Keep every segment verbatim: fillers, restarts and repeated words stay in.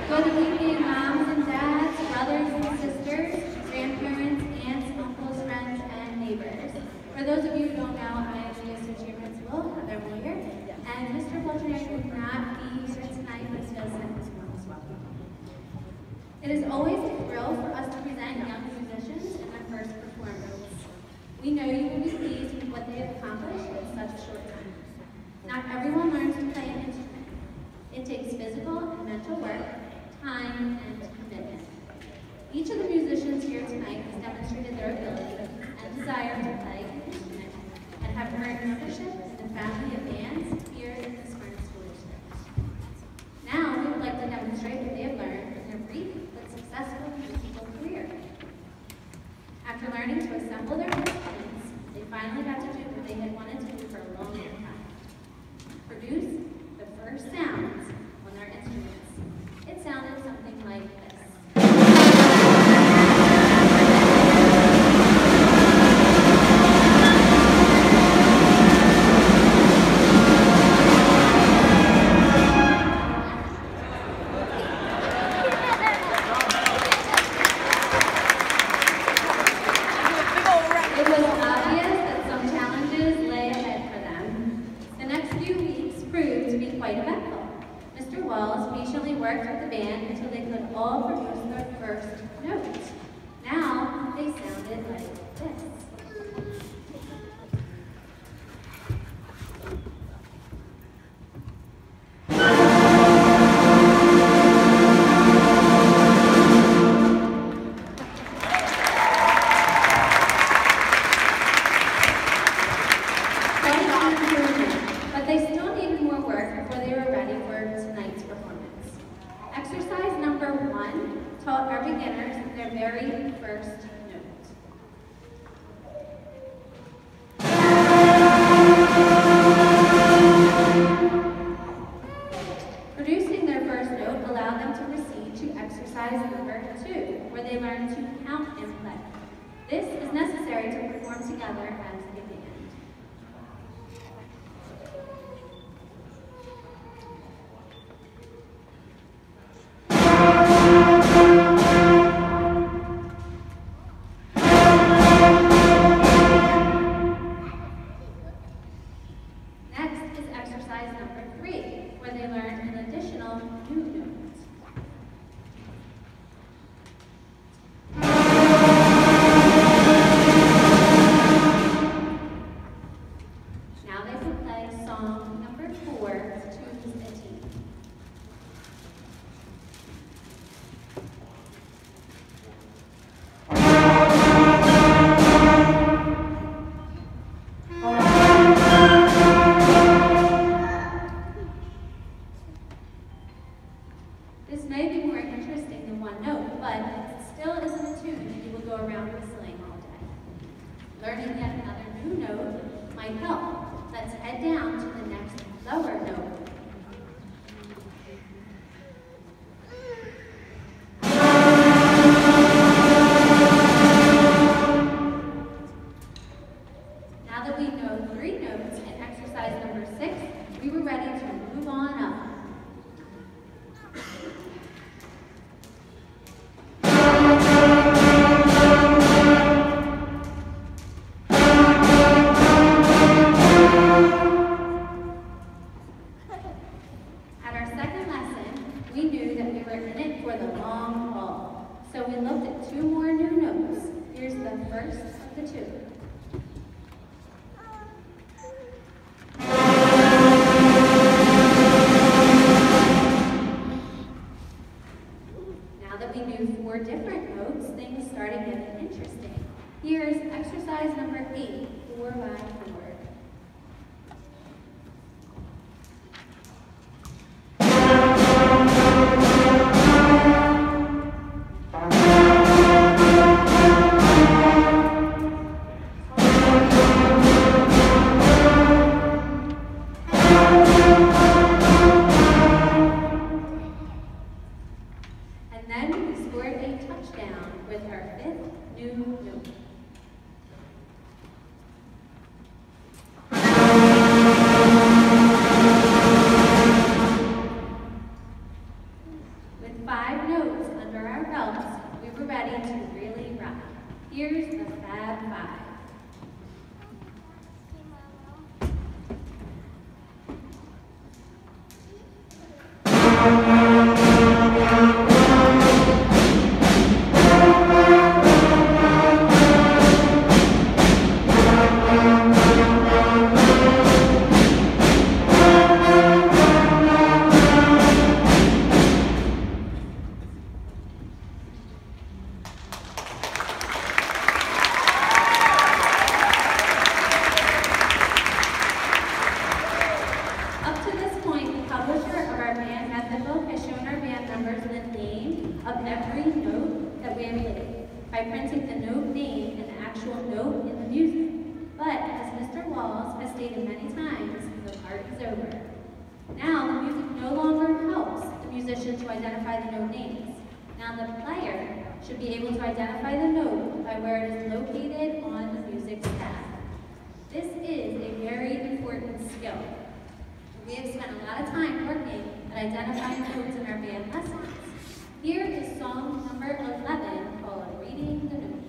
Good evening, moms and dads, brothers and sisters, grandparents, aunts, uncles, friends, and neighbors. For those of you who don't know, I am the associate principal, Heather Moyer, and Mister Bolchiniak could not be here tonight, but still sent his warmest welcome. It is always a thrill for us to present young musicians in their first performance. We know you will be pleased with what they have accomplished in such a short time. Not everyone learns to play an instrument. It takes physical and mental work, time, and commitment. Each of the musicians here tonight has demonstrated their ability and desire to play an instrument and have earned membership in the family of bands here in the Smyrna School District. Now, we would like to demonstrate what they have learned in their brief but successful musical career. After learning to assemble their instruments, they finally got to do what they had wanted to do for a long time: produce the first sounds on their instruments. It sounded something like this. It was obvious that some challenges lay ahead for them. The next few weeks proved to be quite eventful. Mister Walls patiently worked with the band until they could all produce their first notes. Now they sounded like this. But they still needed more work before they were ready for tonight's performance. Exercise number one taught our beginners their very first note. Producing their first note allowed them to proceed to exercise number two, where they learned to count and play. This is necessary to perform together as a band. Next is exercise number three, where they learn an additional new note. Now they can play song number four to a T. This may be more interesting than one note, but it still isn't a tune that you will go around whistling all day. Learning yet another new note might help. Let's head down to the next lower note. Now that we know three notes in exercise number six, we were ready to move on up. At our second lesson, we knew that we were in it for the long haul. So we looked at two more new notes. Here's the first of the two. Now that we knew four different notes, things started getting interesting. Here's exercise number eight, four by four. And then we scored a touchdown with our fifth new note. by printing the note name and the actual note in the music. But as Mister Walls has stated many times, the part is over. Now the music no longer helps the musician to identify the note names. Now the player should be able to identify the note by where it is located on the music's tab. This is a very important skill. We have spent a lot of time working at identifying notes in our band lessons. Here is song number eleven called Reading the Notes.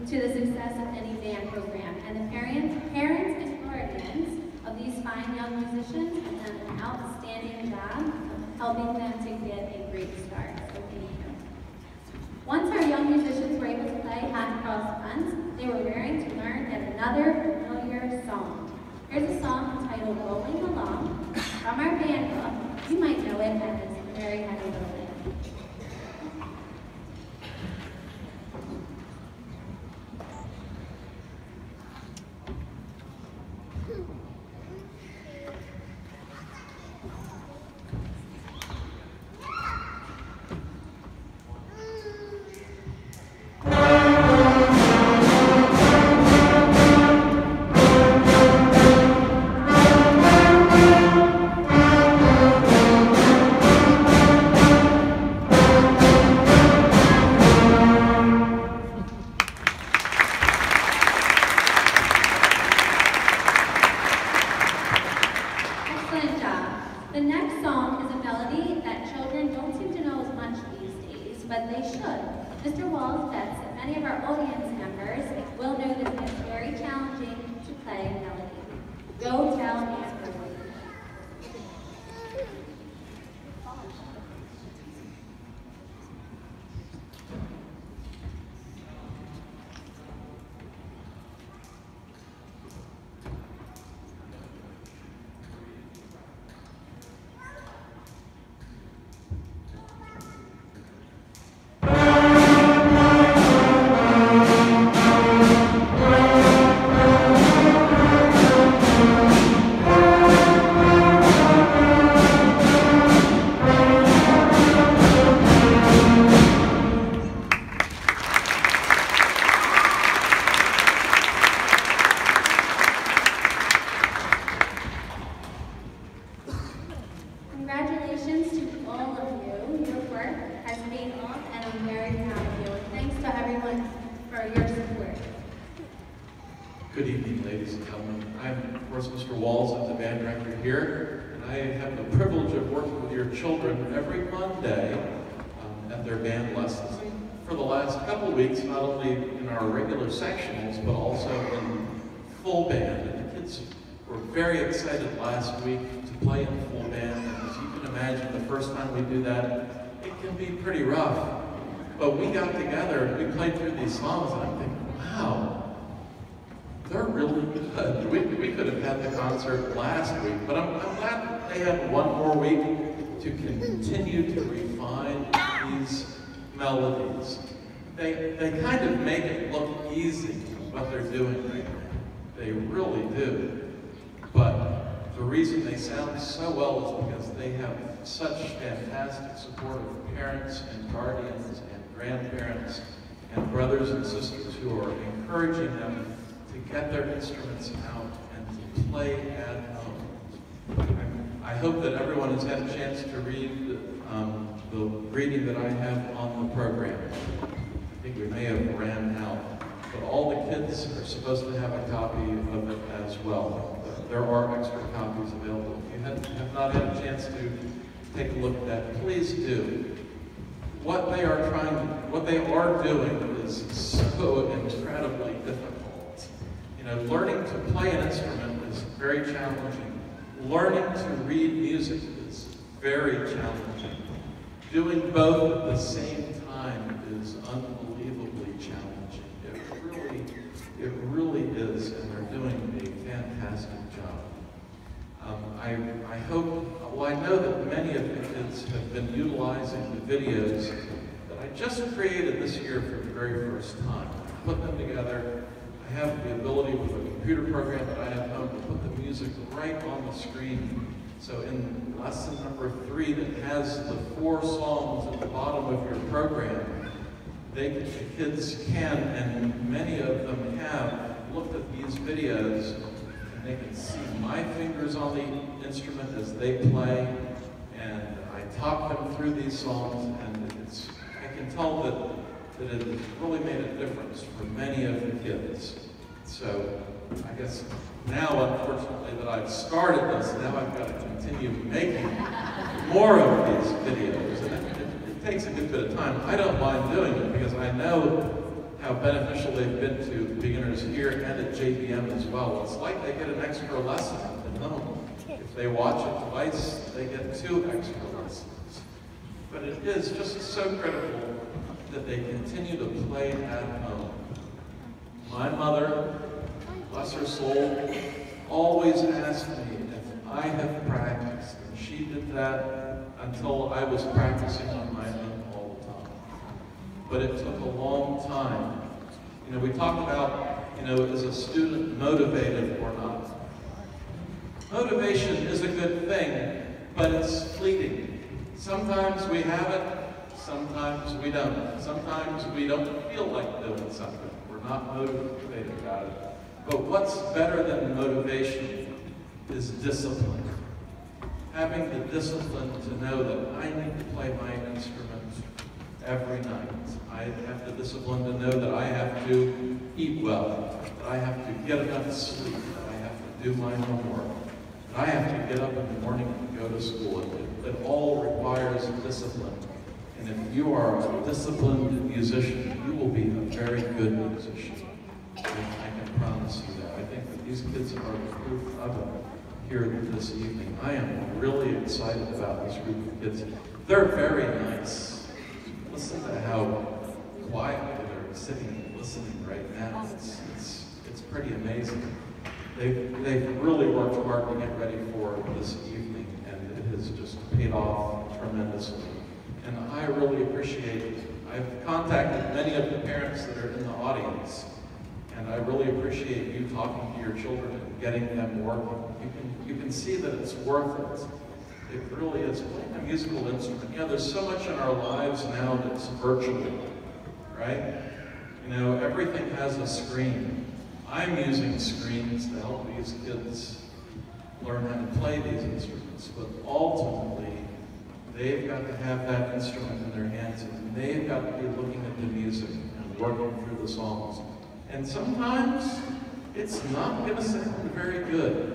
to the success of any band program, and the parents, parents and guardians of these fine young musicians have done an outstanding job of helping them to get a great start. So thank you. Once our young musicians were able to play Hot Cross Buns, they were raring to learn yet another familiar song. Here's a song entitled Rolling Along from our band book. You might know it as Mary Had a Little Lamb. Sectionals, but also in full band. And the kids were very excited last week to play in full band. And as you can imagine, the first time we do that, it can be pretty rough. But we got together and we played through these songs, and I'm thinking, wow, they're really good. We, we could have had the concert last week, but I'm, I'm glad they had one more week to continue to refine these melodies. They, they kind of make it look easy, what they're doing right now. They really do. But the reason they sound so well is because they have such fantastic support of parents and guardians and grandparents and brothers and sisters who are encouraging them to get their instruments out and to play at home. I hope that everyone has had a chance to read um, the reading that I have on the program. I think we may have ran out, but all the kids are supposed to have a copy of it as well. There are extra copies available. If you have, have not had a chance to take a look at that, please do. What they are trying to, what they are doing is so incredibly difficult. You know, learning to play an instrument is very challenging. Learning to read music is very challenging. Doing both at the same time is unbelievably challenging. It really, it really is, and they're doing a fantastic job. Um, I, I hope, well, I know that many of the kids have been utilizing the videos that I just created this year for the very first time. I put them together. I have the ability with a computer program that I have home to put the music right on the screen. So in lesson number three that has the four songs at the bottom of your program, they, the kids can, and many of them have, looked at these videos, and they can see my fingers on the instrument as they play, and I talk them through these songs, and it's, I can tell that, that it has really made a difference for many of the kids. So I guess now, unfortunately, that I've started this, now I've got to continue making more of these videos. And it, it, it takes a good bit of time. I don't mind doing it because I know how beneficial they've been to beginners here and at J B M as well. It's like they get an extra lesson at home. If they watch it twice, they get two extra lessons. But it is just so critical that they continue to play at home. My mother, bless her soul, always asked me if I have practiced, and she did that until I was practicing on my own all the time. But it took a long time. You know, we talk about, you know, is a student motivated or not? Motivation is a good thing, but it's fleeting. Sometimes we have it, sometimes we don't. Sometimes we don't feel like doing something. We're not motivated about it. But what's better than motivation is discipline. Having the discipline to know that I need to play my instrument every night. I have the discipline to know that I have to eat well, that I have to get enough sleep, that I have to do my homework, that I have to get up in the morning and go to school. It, it all requires discipline. And if you are a disciplined musician, you will be a very good musician. And I can promise you that. I think that these kids are the proof of it here this evening. I am really excited about this group of kids. They're very nice. Listen to how quietly they're sitting and listening right now. It's, it's, it's pretty amazing. They've, they've really worked hard to get ready for this evening, and it has just paid off tremendously. And I really appreciate it. I've contacted many of the parents that are in the audience, and I really appreciate you talking to your children and getting them working. You can, you can see that it's worth it. It really is. Playing a musical instrument. You know, there's so much in our lives now that's virtual, right? You know, everything has a screen. I'm using screens to help these kids learn how to play these instruments, but ultimately, they've got to have that instrument in their hands, and they've got to be looking at the music and working through the songs. And sometimes, it's not going to sound very good.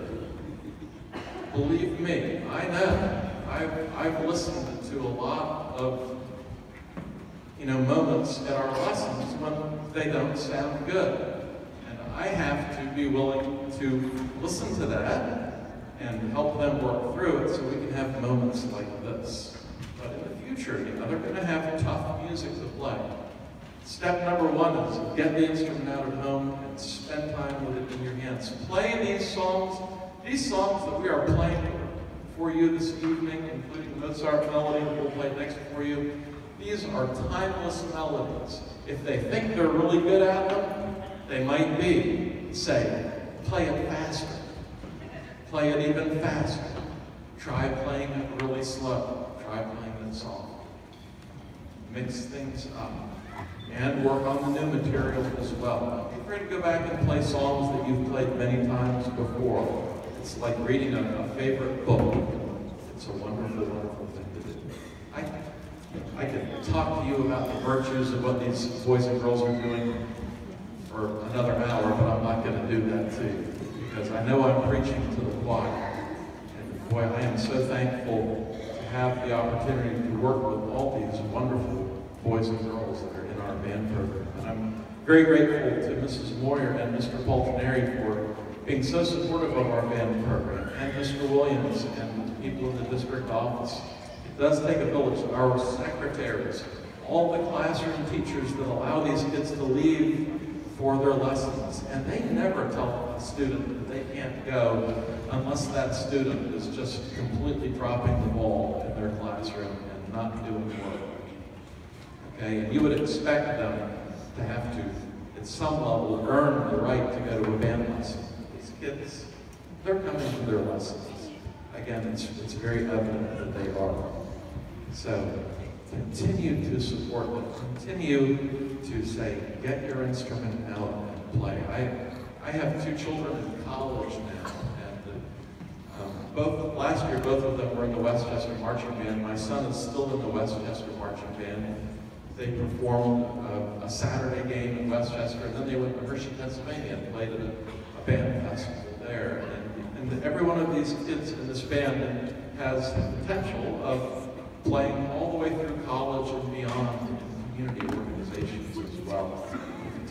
Believe me, I know. I've, I've listened to a lot of, you know, moments in our lessons when they don't sound good. And I have to be willing to listen to that and help them work through it so we can have moments like this. But in the future, you know, they're going to have tough music to play. Step number one is get the instrument out at home and spend time with it in your hands. Play these songs. These songs that we are playing for you this evening, including Mozart melody that we'll play next for you, these are timeless melodies. If they think they're really good at them, they might be. Say, play it faster. Play it even faster. Try playing it really slow. Try playing it soft. Mix things up. And work on the new material as well. Be free to go back and play songs that you've played many times before. It's like reading a, a favorite book. It's a wonderful, wonderful thing to do. I, I could talk to you about the virtues of what these boys and girls are doing for another hour, but I'm not going to do that to you, because I know I'm preaching to the choir. And boy, I am so thankful to have the opportunity to work with all these wonderful boys and girls that are in our band program. And I'm very grateful to Missus Moyer and Mister Poltrinari for being so supportive of our band program, and Mister Williams and the people in the district office. It does take a village. Our secretaries, all the classroom teachers that allow these kids to leave for their lessons, and they never tell a student that they can't go unless that student is just completely dropping the ball in their classroom and not doing work. Okay, and you would expect them to have to, at some level, earn the right to go to a band lesson. These kids, they're coming to their lessons. Again, it's, it's very evident that they are. So, continue to support them. Continue to say, get your instrument out and play. I, I have two children in college now, and um, both last year, both of them were in the Westchester Marching Band. My son is still in the Westchester Marching Band. They performed a, a Saturday game in Westchester, and then they went to Hershey, Pennsylvania, and played at a, a band festival there. And, and every one of these kids in this band has the potential of playing all the way through college and beyond in community organizations as well.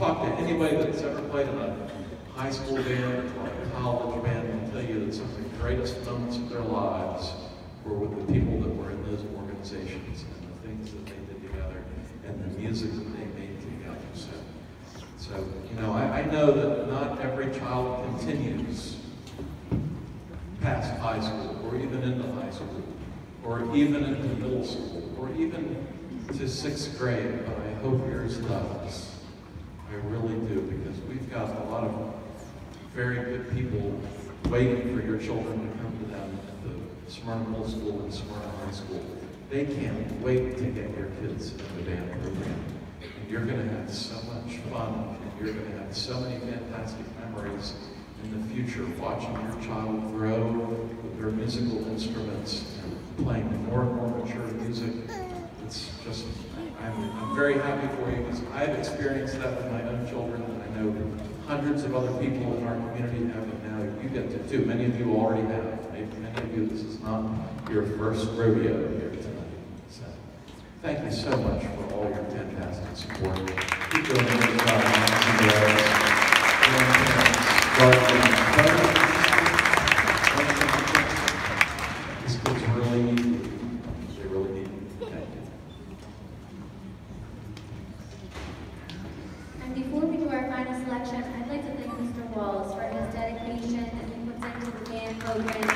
talk to anybody that's ever played in a high school band or a college band, they'll tell you that some of the greatest moments of their lives were with the people that were in those organizations and the things that they did together and the music that they made together. So, so you know, I, I know that not every child continues past high school, or even into high school, or even into middle school, or even to sixth grade, but I hope yours does. I really do, because we've got a lot of very good people waiting for your children to come to them at the Smyrna Middle School and Smyrna High School. They can't wait to get your kids in the band program. And you're going to have so much fun, and you're going to have so many fantastic memories in the future, watching your child grow with their musical instruments and playing more and more mature music. It's just, I'm, I'm very happy for you, because I've experienced that with my own children, and I know hundreds of other people in our community have it now. You get to too. Many of you already have. Maybe many of you, this is not your first rodeo here tonight. So, thank you so much for all your fantastic support. Keep doing a great job, moms and dads, grandparents, guardians, these kids really need you. They really need you. Thank you. And before we do our final selection, I'd like to thank Mister Walls for his dedication that he puts into the band program